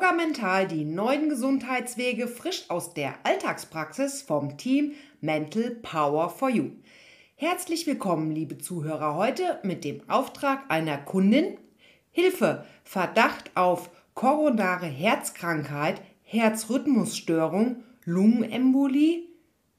Yoga Mental, die neuen Gesundheitswege frisch aus der Alltagspraxis vom Team Mental Power for You. Herzlich willkommen, liebe Zuhörer, heute mit dem Auftrag einer Kundin. Hilfe, Verdacht auf koronare Herzkrankheit, Herzrhythmusstörung, Lungenembolie.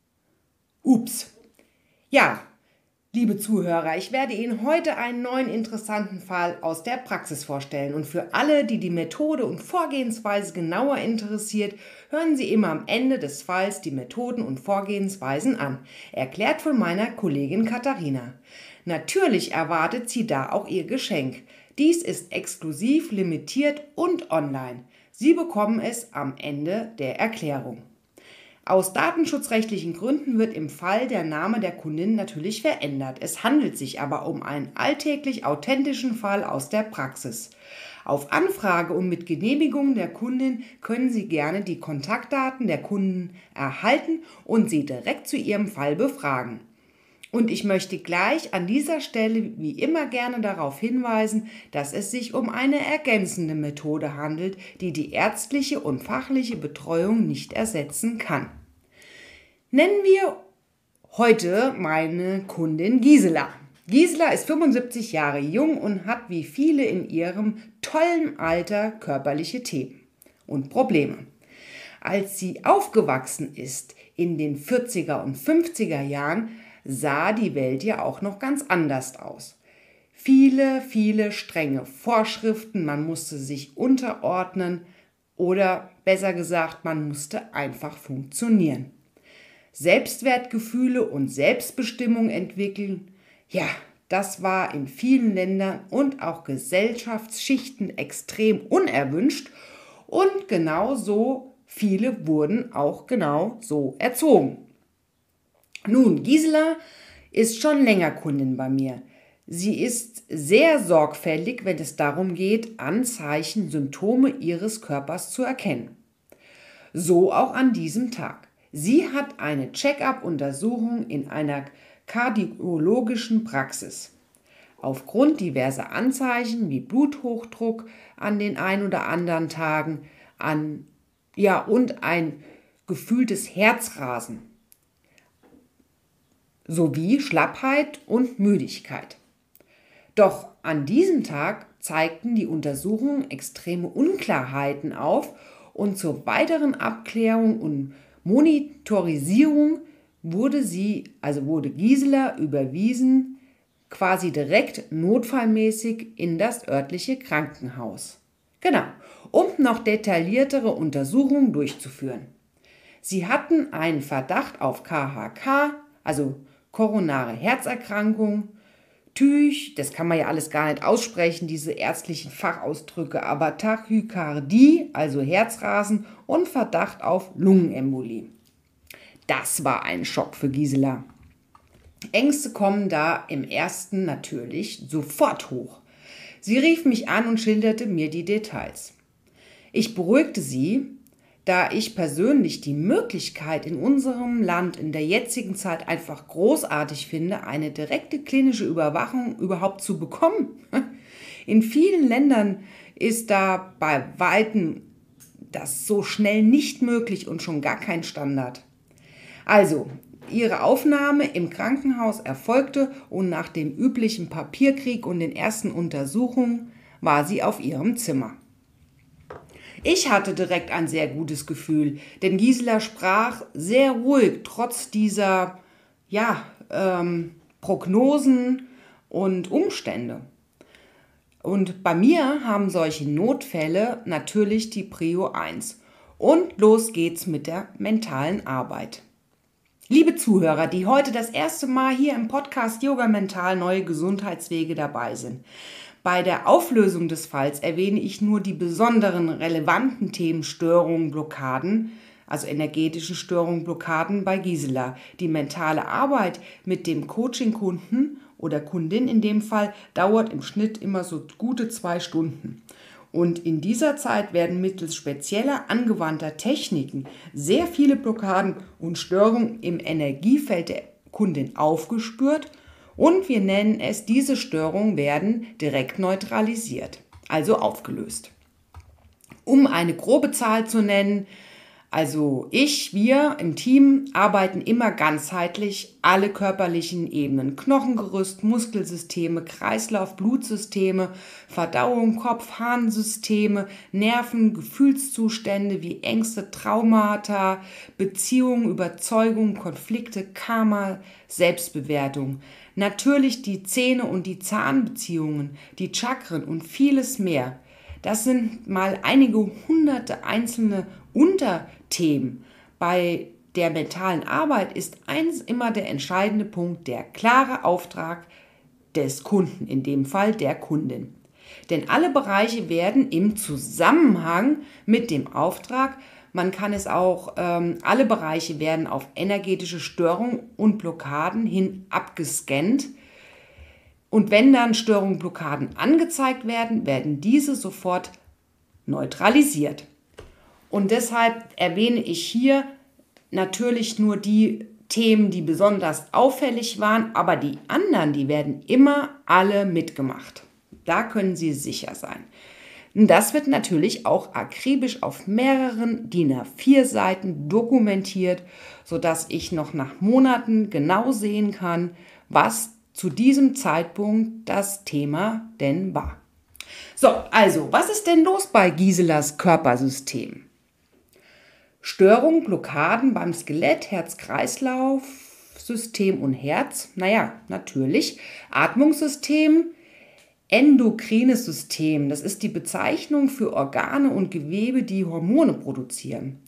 Ups. Ja, liebe Zuhörer, ich werde Ihnen heute einen neuen interessanten Fall aus der Praxis vorstellen. Und für alle, die die Methode und Vorgehensweise genauer interessiert, hören Sie immer am Ende des Falls die Methoden und Vorgehensweisen an, erklärt von meiner Kollegin Katharina. Natürlich erwartet sie da auch ihr Geschenk. Dies ist exklusiv, limitiert und online. Sie bekommen es am Ende der Erklärung. Aus datenschutzrechtlichen Gründen wird im Fall der Name der Kundin natürlich verändert. Es handelt sich aber um einen alltäglich authentischen Fall aus der Praxis. Auf Anfrage und mit Genehmigung der Kundin können Sie gerne die Kontaktdaten der Kunden erhalten und sie direkt zu Ihrem Fall befragen. Und ich möchte gleich an dieser Stelle wie immer gerne darauf hinweisen, dass es sich um eine ergänzende Methode handelt, die die ärztliche und fachliche Betreuung nicht ersetzen kann. Nennen wir heute meine Kundin Gisela. Gisela ist 75 Jahre jung und hat wie viele in ihrem tollen Alter körperliche Themen und Probleme. Als sie aufgewachsen ist in den 40er und 50er Jahren, sah die Welt ja auch noch ganz anders aus. Viele strenge Vorschriften, man musste sich unterordnen oder besser gesagt, man musste einfach funktionieren. Selbstwertgefühle und Selbstbestimmung entwickeln, ja, das war in vielen Ländern und auch Gesellschaftsschichten extrem unerwünscht und genauso viele wurden auch genau so erzogen. Nun, Gisela ist schon länger Kundin bei mir. Sie ist sehr sorgfältig, wenn es darum geht, Anzeichen, Symptome ihres Körpers zu erkennen. So auch an diesem Tag. Sie hat eine Check-up-Untersuchung in einer kardiologischen Praxis. Aufgrund diverser Anzeichen wie Bluthochdruck an den ein oder anderen Tagen und ein gefühltes Herzrasen sowie Schlappheit und Müdigkeit. Doch an diesem Tag zeigten die Untersuchungen extreme Unklarheiten auf und zur weiteren Abklärung und Monitorisierung wurde Gisela überwiesen, quasi direkt notfallmäßig in das örtliche Krankenhaus. Genau, um noch detailliertere Untersuchungen durchzuführen. Sie hatten einen Verdacht auf KHK, also koronare Herzerkrankung, TÜV, das kann man ja alles gar nicht aussprechen, diese ärztlichen Fachausdrücke, aber Tachykardie, also Herzrasen und Verdacht auf Lungenembolie. Das war ein Schock für Gisela. Ängste kommen da im ersten natürlich sofort hoch. Sie rief mich an und schilderte mir die Details. Ich beruhigte sie, da ich persönlich die Möglichkeit in unserem Land in der jetzigen Zeit einfach großartig finde, eine direkte klinische Überwachung überhaupt zu bekommen. In vielen Ländern ist da bei Weitem das so schnell nicht möglich und schon gar kein Standard. Also, ihre Aufnahme im Krankenhaus erfolgte und nach dem üblichen Papierkrieg und den ersten Untersuchungen war sie auf ihrem Zimmer. Ich hatte direkt ein sehr gutes Gefühl, denn Gisela sprach sehr ruhig, trotz dieser Prognosen und Umstände. Und bei mir haben solche Notfälle natürlich die Prio 1. Und los geht's mit der mentalen Arbeit. Liebe Zuhörer, die heute das erste Mal hier im Podcast Yoga Mental neue Gesundheitswege dabei sind. Bei der Auflösung des Falls erwähne ich nur die besonderen relevanten Themen Störungen, Blockaden, also energetischen Störungen, Blockaden bei Gisela. Die mentale Arbeit mit dem Coaching-Kunden oder Kundin in dem Fall dauert im Schnitt immer so gute 2 Stunden. Und in dieser Zeit werden mittels spezieller angewandter Techniken sehr viele Blockaden und Störungen im Energiefeld der Kundin aufgespürt und wir nennen es, diese Störungen werden direkt neutralisiert, also aufgelöst. Um eine grobe Zahl zu nennen, also wir im Team arbeiten immer ganzheitlich alle körperlichen Ebenen. Knochengerüst, Muskelsysteme, Kreislauf, Blutsysteme, Verdauung, Kopf-Harnsysteme, Nerven, Gefühlszustände wie Ängste, Traumata, Beziehungen, Überzeugungen, Konflikte, Karma, Selbstbewertung. Natürlich die Zähne und die Zahnbeziehungen, die Chakren und vieles mehr. Das sind mal einige hunderte einzelne Unterthemen. Bei der mentalen Arbeit ist eins immer der entscheidende Punkt, der klare Auftrag des Kunden, in dem Fall der Kundin. Denn alle Bereiche werden im Zusammenhang mit dem Auftrag, man kann es auch, alle Bereiche werden auf energetische Störungen und Blockaden hin abgescannt. Und wenn dann Störungen, Blockaden angezeigt werden, werden diese sofort neutralisiert. Und deshalb erwähne ich hier natürlich nur die Themen, die besonders auffällig waren, aber die anderen, die werden immer alle mitgemacht. Da können Sie sicher sein. Und das wird natürlich auch akribisch auf mehreren DIN A4 Seiten dokumentiert, sodass ich noch nach Monaten genau sehen kann, was zu diesem Zeitpunkt das Thema denn war. So, also, was ist denn los bei Giselas Körpersystem? Störung, Blockaden beim Skelett, Herz-Kreislauf-System und Herz. Naja, natürlich. Atmungssystem, endokrines System. Das ist die Bezeichnung für Organe und Gewebe, die Hormone produzieren.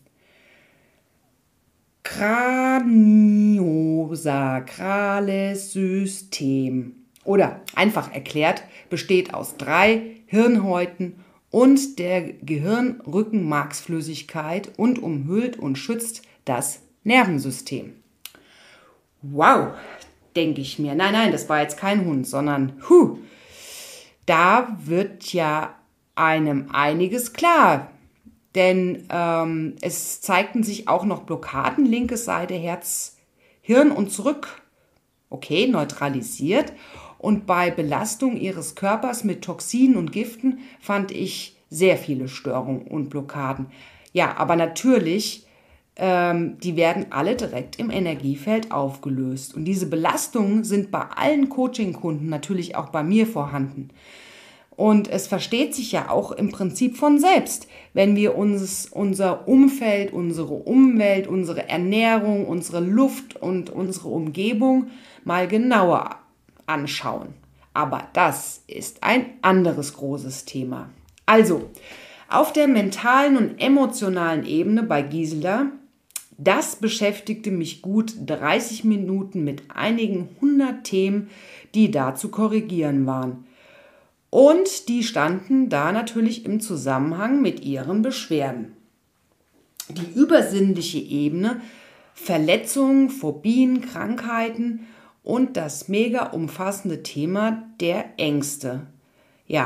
Kraniosakrales System. Oder einfach erklärt, besteht aus 3 Hirnhäuten und der Gehirnrückenmarksflüssigkeit und umhüllt und schützt das Nervensystem. Wow, denke ich mir. Nein, das war jetzt kein Hund, sondern da wird ja einem einiges klar. Denn es zeigten sich auch noch Blockaden, linke Seite, Herz, Hirn und zurück. Okay, neutralisiert. Und bei Belastung ihres Körpers mit Toxinen und Giften fand ich sehr viele Störungen und Blockaden. Ja, aber natürlich, die werden alle direkt im Energiefeld aufgelöst. Und diese Belastungen sind bei allen Coaching-Kunden natürlich auch bei mir vorhanden. Und es versteht sich ja auch im Prinzip von selbst, wenn wir uns unser Umfeld, unsere Umwelt, unsere Ernährung, unsere Luft und unsere Umgebung mal genauer anschauen. Aber das ist ein anderes großes Thema. Also, auf der mentalen und emotionalen Ebene bei Gisela, das beschäftigte mich gut 30 Minuten mit einigen 100 Themen, die da zu korrigieren waren. Und die standen da natürlich im Zusammenhang mit ihren Beschwerden. Die übersinnliche Ebene, Verletzungen, Phobien, Krankheiten und das mega umfassende Thema der Ängste. Ja,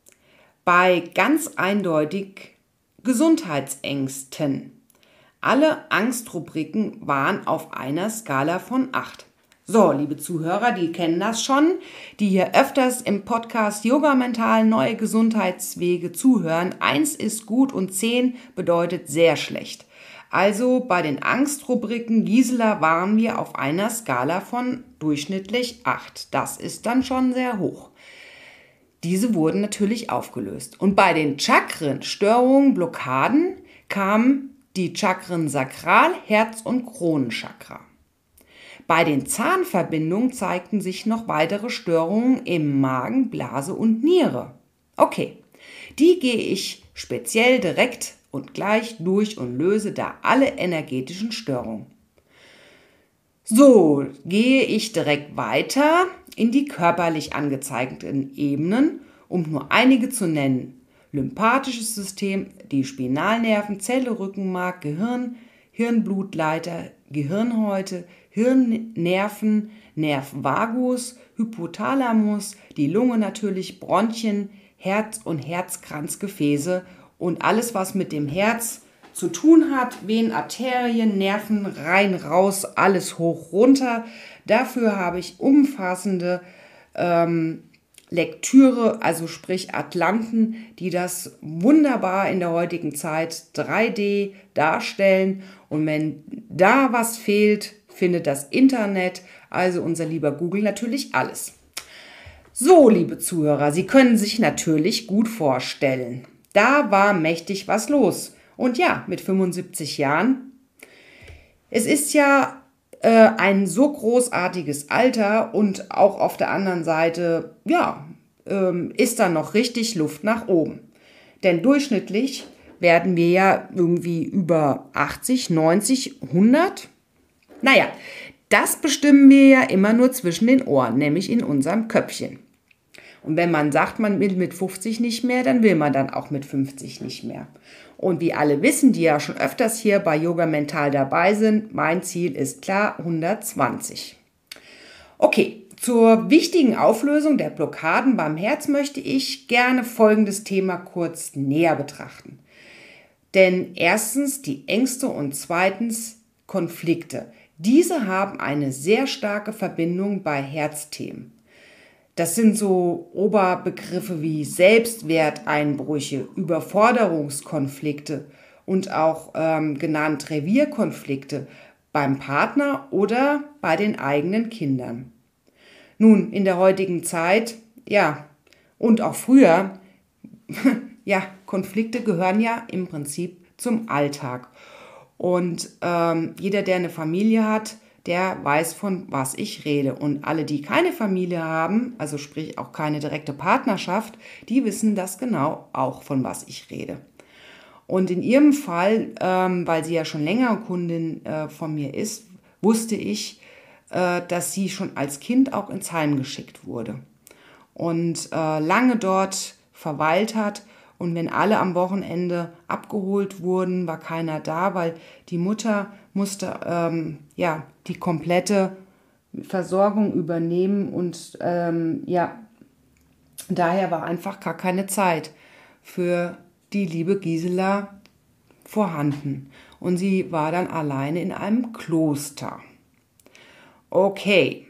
bei ganz eindeutig Gesundheitsängsten. Alle Angstrubriken waren auf einer Skala von 8. So, liebe Zuhörer, die kennen das schon, die hier öfters im Podcast Yoga Mental neue Gesundheitswege zuhören. 1 ist gut und 10 bedeutet sehr schlecht. Also bei den Angstrubriken Gisela waren wir auf einer Skala von durchschnittlich 8. Das ist dann schon sehr hoch. Diese wurden natürlich aufgelöst. Und bei den Chakren, Störungen, Blockaden kamen die Chakren Sakral, Herz- und Kronenchakra. Bei den Zahnverbindungen zeigten sich noch weitere Störungen im Magen, Blase und Niere. Okay, die gehe ich speziell direkt und gleich durch und löse da alle energetischen Störungen. So, gehe ich direkt weiter in die körperlich angezeigten Ebenen, um nur einige zu nennen. Lymphatisches System, die Spinalnerven, Zelle, Rückenmark, Gehirn, Hirnblutleiter, Gehirnhäute, Hirnnerven, Nerv vagus, Hypothalamus, die Lunge natürlich, Bronchien, Herz- und Herzkranzgefäße und alles, was mit dem Herz zu tun hat, Venen, Arterien, Nerven, rein, raus, alles hoch, runter. Dafür habe ich umfassende Lektüre, also sprich Atlanten, die das wunderbar in der heutigen Zeit 3D darstellen. Und wenn da was fehlt, findet das Internet, also unser lieber Google, natürlich alles. So, liebe Zuhörer, Sie können sich natürlich gut vorstellen, da war mächtig was los. Und ja, mit 75 Jahren, es ist ja ein so großartiges Alter und auch auf der anderen Seite, ja, ist da noch richtig Luft nach oben. Denn durchschnittlich werden wir ja irgendwie über 80, 90, 100. Naja, das bestimmen wir ja immer nur zwischen den Ohren, nämlich in unserem Köpfchen. Und wenn man sagt, man will mit 50 nicht mehr, dann will man dann auch mit 50 nicht mehr. Und wie alle wissen, die ja schon öfters hier bei Yoga Mental dabei sind, mein Ziel ist klar 120. Okay, zur wichtigen Auflösung der Blockaden beim Herz möchte ich gerne folgendes Thema kurz näher betrachten. Denn erstens die Ängste und zweitens Konflikte. Diese haben eine sehr starke Verbindung bei Herzthemen. Das sind so Oberbegriffe wie Selbstwerteinbrüche, Überforderungskonflikte und auch genannt Revierkonflikte beim Partner oder bei den eigenen Kindern. Nun, in der heutigen Zeit, ja, und auch früher, ja, Konflikte gehören ja im Prinzip zum Alltag. Und jeder, der eine Familie hat, der weiß, von was ich rede. Und alle, die keine Familie haben, also sprich auch keine direkte Partnerschaft, die wissen das genau auch, von was ich rede. Und in ihrem Fall, weil sie ja schon länger Kundin von mir ist, wusste ich, dass sie schon als Kind auch ins Heim geschickt wurde und lange dort verweilt hat. Und wenn alle am Wochenende abgeholt wurden, war keiner da, weil die Mutter musste die komplette Versorgung übernehmen und daher war einfach gar keine Zeit für die liebe Gisela vorhanden. Und sie war dann alleine in einem Kloster. Okay.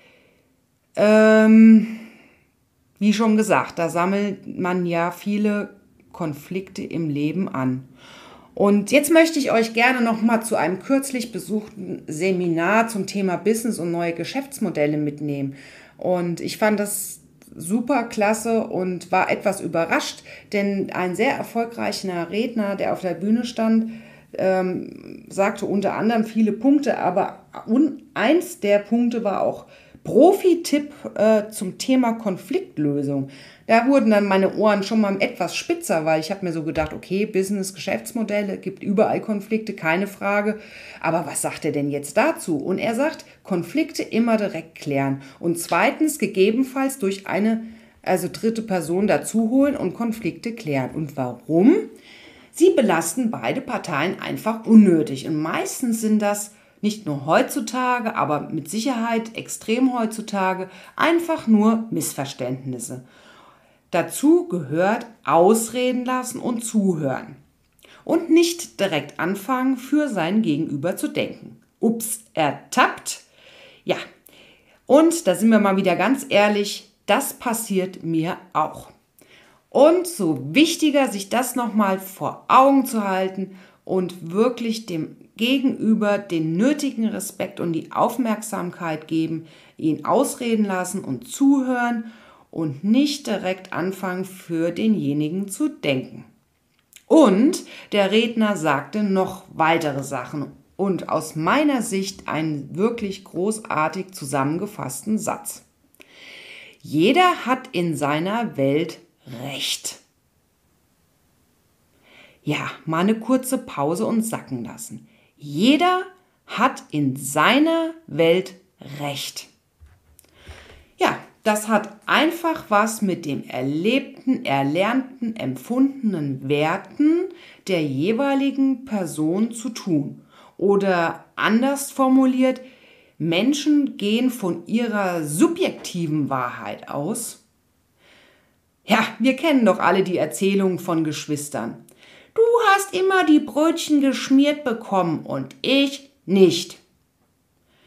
Wie schon gesagt, da sammelt man ja viele Konflikte im Leben an. Und jetzt möchte ich euch gerne noch mal zu einem kürzlich besuchten Seminar zum Thema Business und neue Geschäftsmodelle mitnehmen. Und ich fand das super klasse und war etwas überrascht, denn ein sehr erfolgreicher Redner, der auf der Bühne stand, sagte unter anderem viele Punkte, aber eins der Punkte war auch Profi-Tipp zum Thema Konfliktlösung. Da wurden dann meine Ohren schon mal etwas spitzer, weil ich habe mir so gedacht, okay, Business, Geschäftsmodelle, gibt überall Konflikte, keine Frage. Aber was sagt er denn jetzt dazu? Und er sagt, Konflikte immer direkt klären und zweitens gegebenenfalls durch eine, also dritte Person dazu holen und Konflikte klären. Und warum? Sie belasten beide Parteien einfach unnötig und meistens sind das nicht nur heutzutage, aber mit Sicherheit extrem heutzutage, einfach nur Missverständnisse. Dazu gehört Ausreden lassen und zuhören. Und nicht direkt anfangen, für sein Gegenüber zu denken. Ups, ertappt. Ja, und da sind wir mal wieder ganz ehrlich, das passiert mir auch. Und so wichtiger, sich das nochmal vor Augen zu halten und wirklich dem Gegenüber den nötigen Respekt und die Aufmerksamkeit geben, ihn ausreden lassen und zuhören und nicht direkt anfangen, für denjenigen zu denken. Und der Redner sagte noch weitere Sachen und aus meiner Sicht einen wirklich großartig zusammengefassten Satz. Jeder hat in seiner Welt Recht. Ja, mal eine kurze Pause und sacken lassen. Jeder hat in seiner Welt Recht. Ja, das hat einfach was mit dem erlebten, erlernten, empfundenen Werten der jeweiligen Person zu tun. Oder anders formuliert, Menschen gehen von ihrer subjektiven Wahrheit aus. Ja, wir kennen doch alle die Erzählungen von Geschwistern. Du hast immer die Brötchen geschmiert bekommen und ich nicht.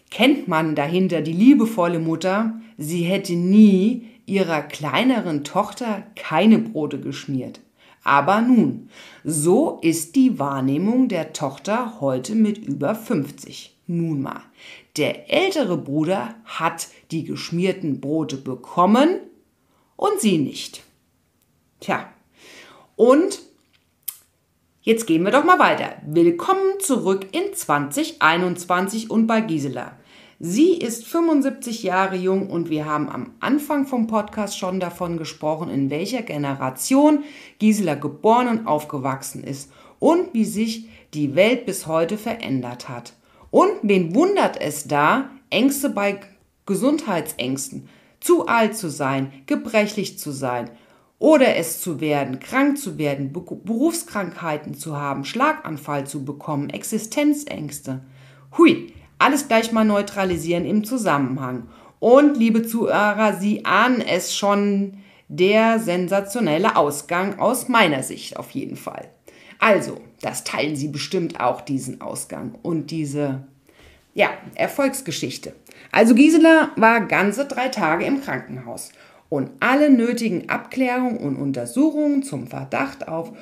kennt man dahinter die liebevolle Mutter, sie hätte nie ihrer kleineren Tochter keine Brote geschmiert. Aber nun, so ist die Wahrnehmung der Tochter heute mit über 50. Nun mal, der ältere Bruder hat die geschmierten Brote bekommen und sie nicht. Tja, und jetzt gehen wir doch mal weiter. Willkommen zurück in 2021 und bei Gisela. Sie ist 75 Jahre jung und wir haben am Anfang vom Podcast schon davon gesprochen, in welcher Generation Gisela geboren und aufgewachsen ist und wie sich die Welt bis heute verändert hat. Und wen wundert es da, Ängste bei Gesundheitsängsten, zu alt zu sein, gebrechlich zu sein oder es zu werden, krank zu werden, Berufskrankheiten zu haben, Schlaganfall zu bekommen, Existenzängste. Hui! Alles gleich mal neutralisieren im Zusammenhang. Und liebe Zuhörer, Sie ahnen es schon, der sensationelle Ausgang aus meiner Sicht auf jeden Fall. Also, das teilen Sie bestimmt auch, diesen Ausgang und diese Erfolgsgeschichte. Also Gisela war ganze 3 Tage im Krankenhaus und alle nötigen Abklärungen und Untersuchungen zum Verdacht auf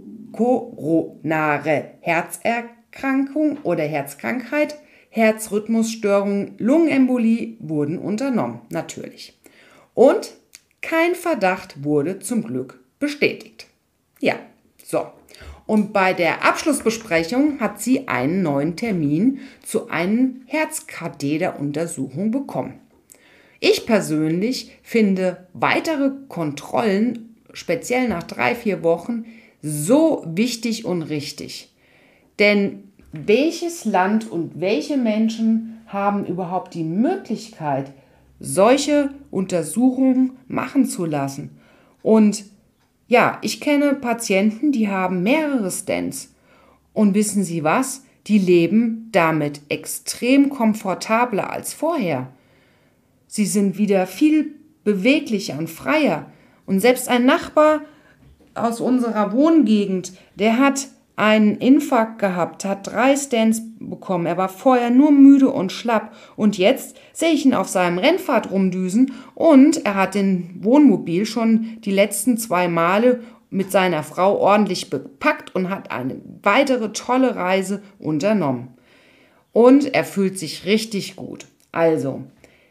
koronare Herzerkrankung oder Herzkrankheit, Herzrhythmusstörungen, Lungenembolie wurden unternommen, natürlich. Und kein Verdacht wurde zum Glück bestätigt. Ja, so. Und bei der Abschlussbesprechung hat sie einen neuen Termin zu einer Herzkatheteruntersuchung bekommen. Ich persönlich finde weitere Kontrollen, speziell nach 3-4 Wochen, so wichtig und richtig. Denn welches Land und welche Menschen haben überhaupt die Möglichkeit, solche Untersuchungen machen zu lassen? Und ja, ich kenne Patienten, die haben mehrere Stents. Und wissen Sie was? Die leben damit extrem komfortabler als vorher. Sie sind wieder viel beweglicher und freier. Und selbst ein Nachbar aus unserer Wohngegend, der hat einen Infarkt gehabt, hat 3 Stents bekommen. Er war vorher nur müde und schlapp. Und jetzt sehe ich ihn auf seinem Rennrad rumdüsen und er hat den Wohnmobil schon die letzten 2 Male mit seiner Frau ordentlich bepackt und hat eine weitere tolle Reise unternommen. Und er fühlt sich richtig gut. Also,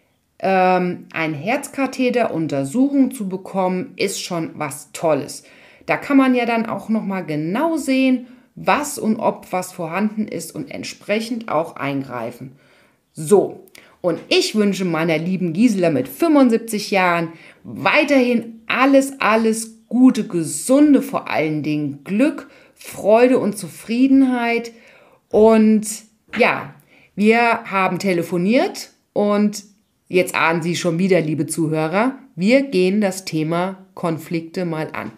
ein Herzkatheteruntersuchung zu bekommen, ist schon was Tolles. Da kann man ja dann auch nochmal genau sehen, was und ob was vorhanden ist und entsprechend auch eingreifen. So, und ich wünsche meiner lieben Gisela mit 75 Jahren weiterhin alles Gute, Gesunde, vor allen Dingen Glück, Freude und Zufriedenheit. Und ja, wir haben telefoniert und jetzt ahnen Sie schon wieder, liebe Zuhörer, wir gehen das Thema Konflikte mal an.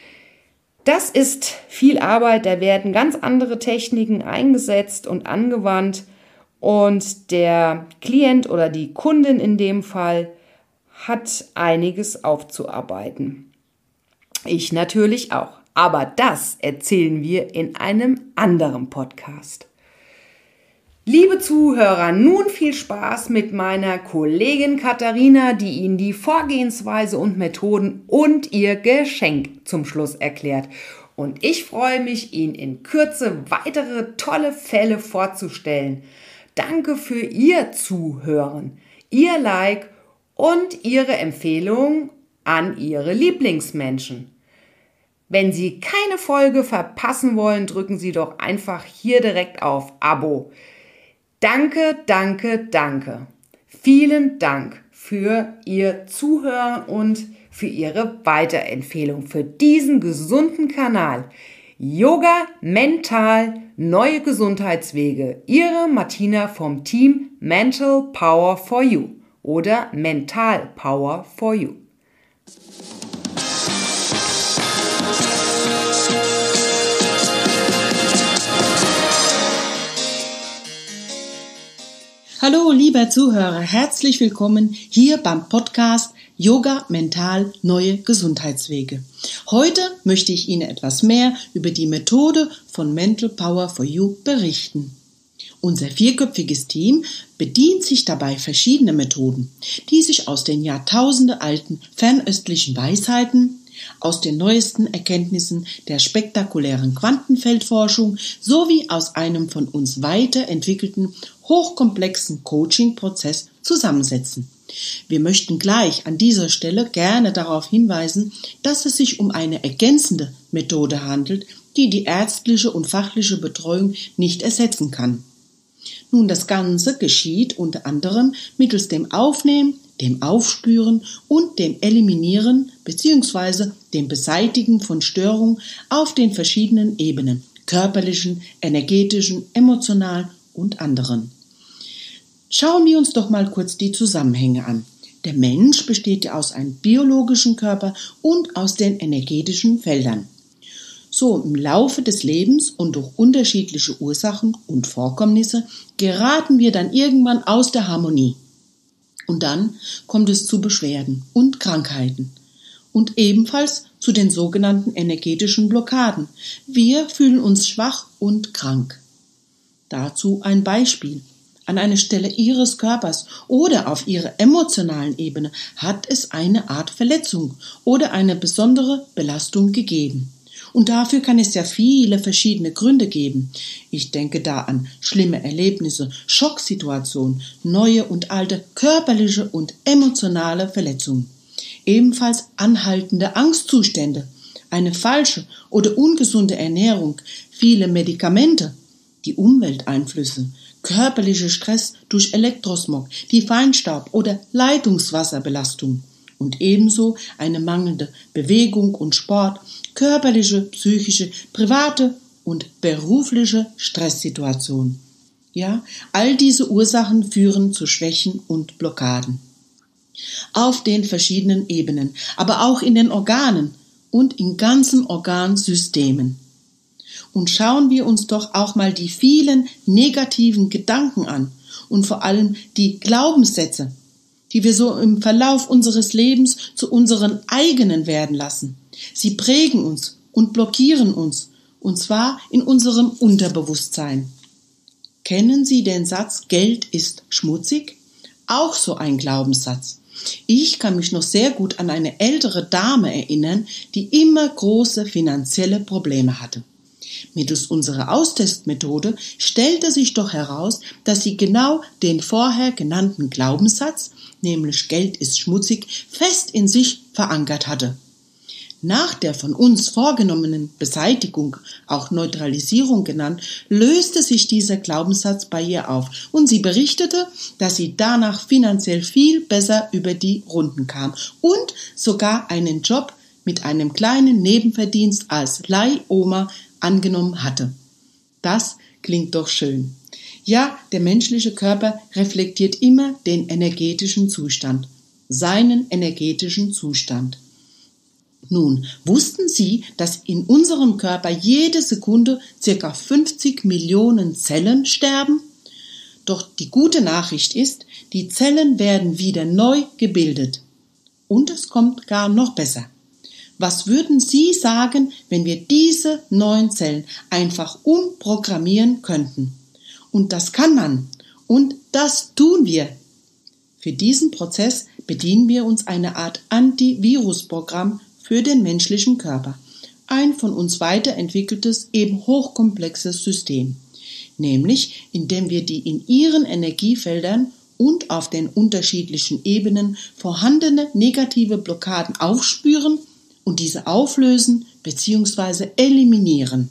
Das ist viel Arbeit, da werden ganz andere Techniken eingesetzt und angewandt und der Klient oder die Kundin in dem Fall hat einiges aufzuarbeiten. Ich natürlich auch, aber das erzählen wir in einem anderen Podcast. Liebe Zuhörer, nun viel Spaß mit meiner Kollegin Katharina, die Ihnen die Vorgehensweise und Methoden und ihr Geschenk zum Schluss erklärt. Und ich freue mich, Ihnen in Kürze weitere tolle Fälle vorzustellen. Danke für Ihr Zuhören, Ihr Like und Ihre Empfehlung an Ihre Lieblingsmenschen. Wenn Sie keine Folge verpassen wollen, drücken Sie doch einfach hier direkt auf Abo. Danke. Vielen Dank für Ihr Zuhören und für Ihre Weiterempfehlung für diesen gesunden Kanal. Yoga, mental, neue Gesundheitswege. Ihre Martina vom Team Mental Power for You oder Mental Power for You. Hallo, lieber Zuhörer, herzlich willkommen hier beim Podcast Yoga Mental Neue Gesundheitswege. Heute möchte ich Ihnen etwas mehr über die Methode von Mental Power for You berichten. Unser vierköpfiges Team bedient sich dabei verschiedener Methoden, die sich aus den jahrtausendealten fernöstlichen Weisheiten, aus den neuesten Erkenntnissen der spektakulären Quantenfeldforschung sowie aus einem von uns weiterentwickelten, hochkomplexen Coaching-Prozess zusammensetzen. Wir möchten gleich an dieser Stelle gerne darauf hinweisen, dass es sich um eine ergänzende Methode handelt, die die ärztliche und fachliche Betreuung nicht ersetzen kann. Nun, das Ganze geschieht unter anderem mittels dem Aufnehmen, dem Aufspüren und dem Eliminieren bzw. dem Beseitigen von Störungen auf den verschiedenen Ebenen, körperlichen, energetischen, emotionalen und anderen. Schauen wir uns doch mal kurz die Zusammenhänge an. Der Mensch besteht ja aus einem biologischen Körper und aus den energetischen Feldern. So im Laufe des Lebens und durch unterschiedliche Ursachen und Vorkommnisse geraten wir dann irgendwann aus der Harmonie. Und dann kommt es zu Beschwerden und Krankheiten und ebenfalls zu den sogenannten energetischen Blockaden. Wir fühlen uns schwach und krank. Dazu ein Beispiel. An einer Stelle Ihres Körpers oder auf Ihrer emotionalen Ebene hat es eine Art Verletzung oder eine besondere Belastung gegeben. Und dafür kann es ja viele verschiedene Gründe geben. Ich denke da an schlimme Erlebnisse, Schocksituationen, neue und alte körperliche und emotionale Verletzungen. Ebenfalls anhaltende Angstzustände, eine falsche oder ungesunde Ernährung, viele Medikamente, die Umwelteinflüsse, körperlicher Stress durch Elektrosmog, die Feinstaub- oder Leitungswasserbelastung und ebenso eine mangelnde Bewegung und Sport, körperliche, psychische, private und berufliche Stresssituationen. Ja, all diese Ursachen führen zu Schwächen und Blockaden. Auf den verschiedenen Ebenen, aber auch in den Organen und in ganzen Organsystemen. Und schauen wir uns doch auch mal die vielen negativen Gedanken an und vor allem die Glaubenssätze, die wir so im Verlauf unseres Lebens zu unseren eigenen werden lassen. Sie prägen uns und blockieren uns, und zwar in unserem Unterbewusstsein. Kennen Sie den Satz, Geld ist schmutzig? Auch so ein Glaubenssatz. Ich kann mich noch sehr gut an eine ältere Dame erinnern, die immer große finanzielle Probleme hatte. Mittels unserer Austestmethode stellte sich doch heraus, dass sie genau den vorher genannten Glaubenssatz, nämlich Geld ist schmutzig, fest in sich verankert hatte. Nach der von uns vorgenommenen Beseitigung, auch Neutralisierung genannt, löste sich dieser Glaubenssatz bei ihr auf und sie berichtete, dass sie danach finanziell viel besser über die Runden kam und sogar einen Job mit einem kleinen Nebenverdienst als Leihoma angenommen hatte. Das klingt doch schön. Ja, der menschliche Körper reflektiert immer den energetischen Zustand, seinen energetischen Zustand. Nun, wussten Sie, dass in unserem Körper jede Sekunde ca. 50 Millionen Zellen sterben? Doch die gute Nachricht ist, die Zellen werden wieder neu gebildet. Und es kommt gar noch besser. Was würden Sie sagen, wenn wir diese neuen Zellen einfach umprogrammieren könnten? Und das kann man. Und das tun wir. Für diesen Prozess bedienen wir uns einer Art Antivirusprogramm für den menschlichen Körper. Ein von uns weiterentwickeltes, eben hochkomplexes System. Nämlich, indem wir die in ihren Energiefeldern und auf den unterschiedlichen Ebenen vorhandene negative Blockaden aufspüren und diese auflösen bzw. eliminieren.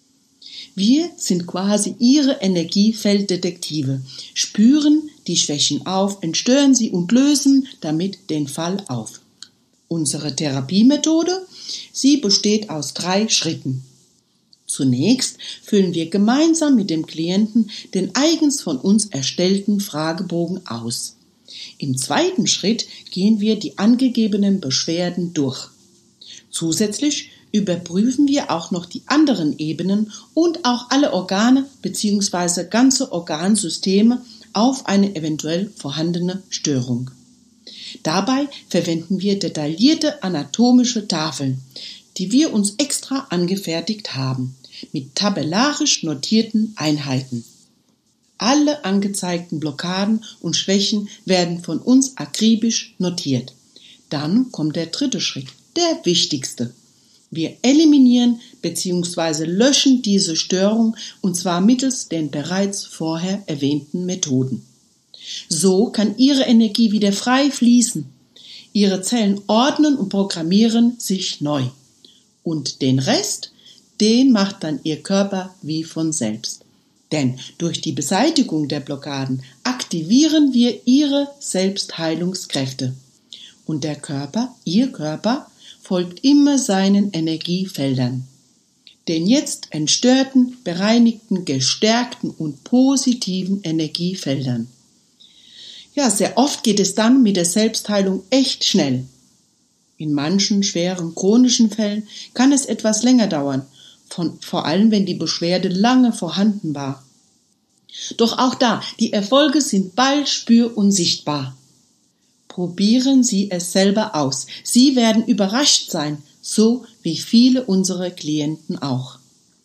Wir sind quasi Ihre Energiefelddetektive, spüren die Schwächen auf, entstören sie und lösen damit den Fall auf. Unsere Therapiemethode, sie besteht aus 3 Schritten. Zunächst füllen wir gemeinsam mit dem Klienten den eigens von uns erstellten Fragebogen aus. Im zweiten Schritt gehen wir die angegebenen Beschwerden durch. Zusätzlich überprüfen wir auch noch die anderen Ebenen und auch alle Organe bzw. ganze Organsysteme auf eine eventuell vorhandene Störung. Dabei verwenden wir detaillierte anatomische Tafeln, die wir uns extra angefertigt haben, mit tabellarisch notierten Einheiten. Alle angezeigten Blockaden und Schwächen werden von uns akribisch notiert. Dann kommt der dritte Schritt, der wichtigste. Wir eliminieren bzw. löschen diese Störung und zwar mittels den bereits vorher erwähnten Methoden. So kann Ihre Energie wieder frei fließen. Ihre Zellen ordnen und programmieren sich neu. Und den Rest, den macht dann Ihr Körper wie von selbst. Denn durch die Beseitigung der Blockaden aktivieren wir Ihre Selbstheilungskräfte. Und der Körper, Ihr Körper, folgt immer seinen Energiefeldern. Den jetzt entstörten, bereinigten, gestärkten und positiven Energiefeldern. Ja, sehr oft geht es dann mit der Selbstheilung echt schnell. In manchen schweren chronischen Fällen kann es etwas länger dauern, vor allem wenn die Beschwerde lange vorhanden war. Doch auch da, die Erfolge sind bald spür- und sichtbar. Probieren Sie es selber aus. Sie werden überrascht sein, so wie viele unserer Klienten auch.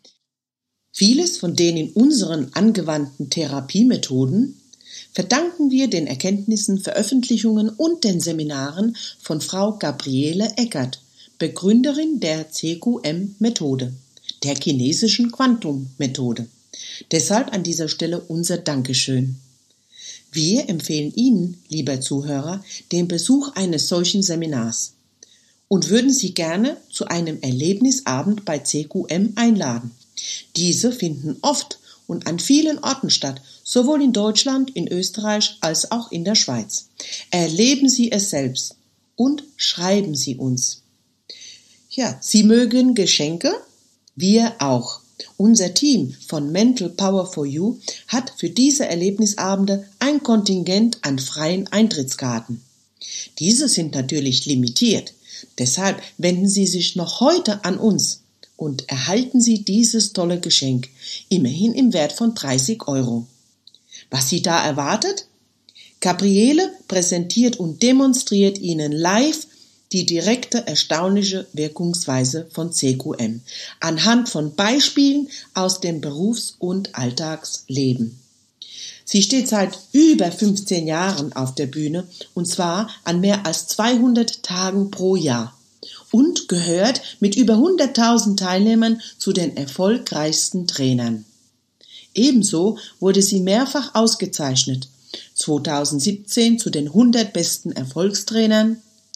Vieles von den in unseren angewandten Therapiemethoden verdanken wir den Erkenntnissen, Veröffentlichungen und den Seminaren von Frau Gabriele Eckert, Begründerin der CQM-Methode, der chinesischen Quantum-Methode. Deshalb an dieser Stelle unser Dankeschön. Wir empfehlen Ihnen, lieber Zuhörer, den Besuch eines solchen Seminars und würden Sie gerne zu einem Erlebnisabend bei CQM einladen. Diese finden oft und an vielen Orten statt, sowohl in Deutschland, in Österreich als auch in der Schweiz. Erleben Sie es selbst und schreiben Sie uns. Ja, Sie mögen Geschenke? Wir auch. Unser Team von Mental Power for You hat für diese Erlebnisabende ein Kontingent an freien Eintrittskarten. Diese sind natürlich limitiert. Deshalb wenden Sie sich noch heute an uns und erhalten Sie dieses tolle Geschenk, immerhin im Wert von 30 €. Was Sie da erwartet? Gabriele präsentiert und demonstriert Ihnen live die direkte, erstaunliche Wirkungsweise von CQM anhand von Beispielen aus dem Berufs- und Alltagsleben. Sie steht seit über 15 Jahren auf der Bühne und zwar an mehr als 200 Tagen pro Jahr und gehört mit über 100.000 Teilnehmern zu den erfolgreichsten Trainern. Ebenso wurde sie mehrfach ausgezeichnet, 2017 zu den 100 besten Erfolgstrainern,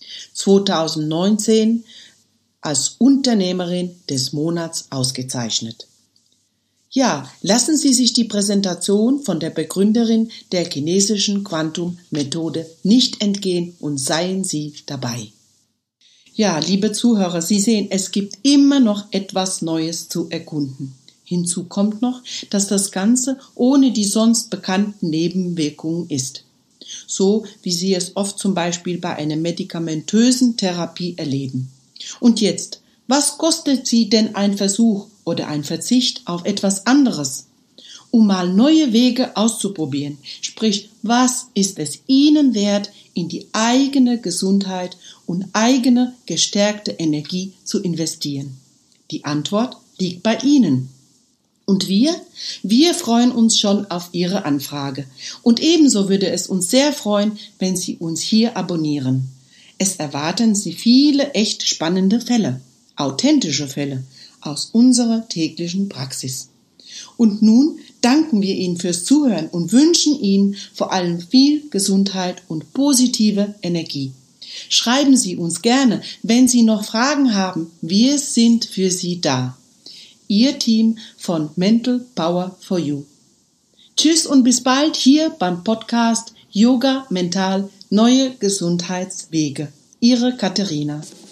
2019 als Unternehmerin des Monats ausgezeichnet. Ja, lassen Sie sich die Präsentation von der Begründerin der chinesischen Quantum-Methode nicht entgehen und seien Sie dabei. Ja, liebe Zuhörer, Sie sehen, es gibt immer noch etwas Neues zu erkunden. Hinzu kommt noch, dass das Ganze ohne die sonst bekannten Nebenwirkungen ist. So wie Sie es oft zum Beispiel bei einer medikamentösen Therapie erleben. Und jetzt, was kostet Sie denn ein Versuch oder ein Verzicht auf etwas anderes, um mal neue Wege auszuprobieren? Sprich, was ist es Ihnen wert, in die eigene Gesundheit und eigene gestärkte Energie zu investieren? Die Antwort liegt bei Ihnen. Und wir freuen uns schon auf Ihre Anfrage. Und ebenso würde es uns sehr freuen, wenn Sie uns hier abonnieren. Es erwarten Sie viele echt spannende Fälle, authentische Fälle aus unserer täglichen Praxis. Und nun danken wir Ihnen fürs Zuhören und wünschen Ihnen vor allem viel Gesundheit und positive Energie. Schreiben Sie uns gerne, wenn Sie noch Fragen haben. Wir sind für Sie da. Ihr Team von Mental Power for You. Tschüss und bis bald hier beim Podcast Yoga Mental – Neue Gesundheitswege. Ihre Katharina.